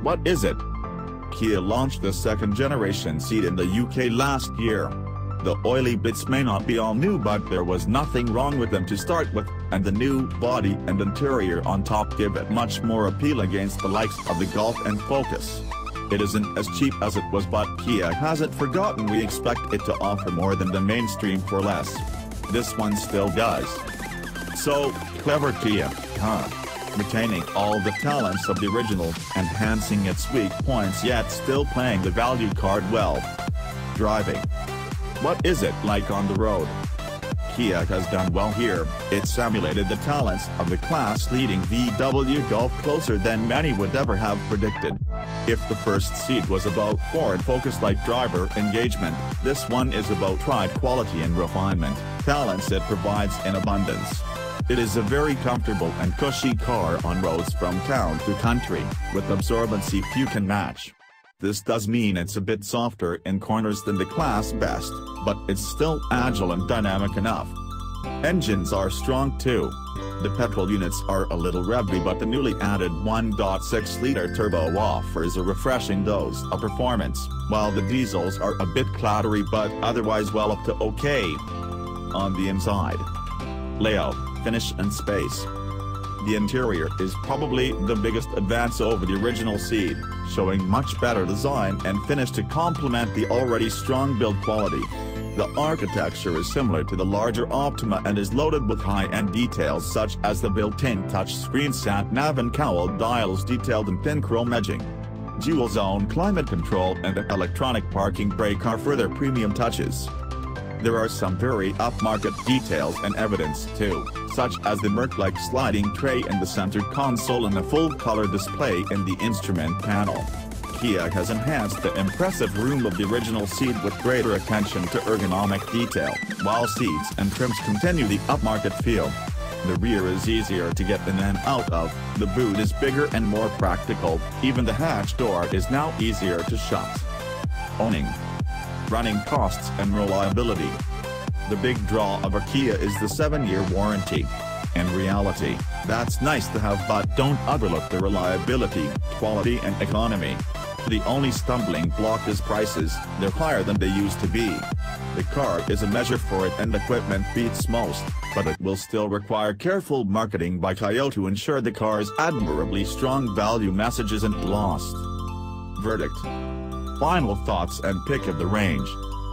What is it? Kia launched the second-generation Cee'd in the UK last year. The oily bits may not be all new, but there was nothing wrong with them to start with, and the new body and interior on top give it much more appeal against the likes of the Golf and Focus. It isn't as cheap as it was, but Kia hasn't forgotten we expect it to offer more than the mainstream for less. This one still does. So, clever Kia, huh? Retaining all the talents of the original, enhancing its weak points yet still playing the value card well. Driving. What is it like on the road? Kia has done well here. It's emulated the talents of the class-leading VW Golf closer than many would ever have predicted. If the first Cee'd was about Ford Focus-like driver engagement, this one is about ride quality and refinement, talents it provides in abundance. It is a very comfortable and cushy car on roads from town to country, with absorbency few can match. This does mean it's a bit softer in corners than the class best, but it's still agile and dynamic enough. Engines are strong too. The petrol units are a little revvy, but the newly added 1.6-liter turbo offers a refreshing dose of performance, while the diesels are a bit clattery but otherwise well up to okay. On the inside. Layout, finish and space. The interior is probably the biggest advance over the original Cee'd, showing much better design and finish to complement the already strong build quality. The architecture is similar to the larger Optima and is loaded with high-end details such as the built-in touchscreen sat-nav and cowl dials detailed in thin chrome edging. Dual-zone climate control and an electronic parking brake are further premium touches. There are some very upmarket details and evidence too, such as the Merc-like sliding tray in the center console and a full-color display in the instrument panel. Kia has enhanced the impressive room of the original Cee'd with greater attention to ergonomic detail, while seats and trims continue the upmarket feel. The rear is easier to get in and out of, the boot is bigger and more practical, even the hatch door is now easier to shut. Owning. Running costs and reliability. The big draw of a Kia is the 7-year warranty. In reality, that's nice to have, but don't overlook the reliability, quality and economy. The only stumbling block is prices. They're higher than they used to be. The car is a measure for it and equipment beats most, but it will still require careful marketing by Toyota to ensure the car's admirably strong value message isn't lost. Verdict. Final thoughts and pick of the range.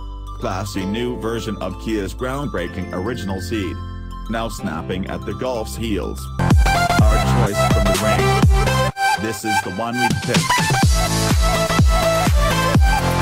Classy new version of Kia's groundbreaking original Cee'd. Now snapping at the Golf's heels. Our choice from the range. This is the one we picked.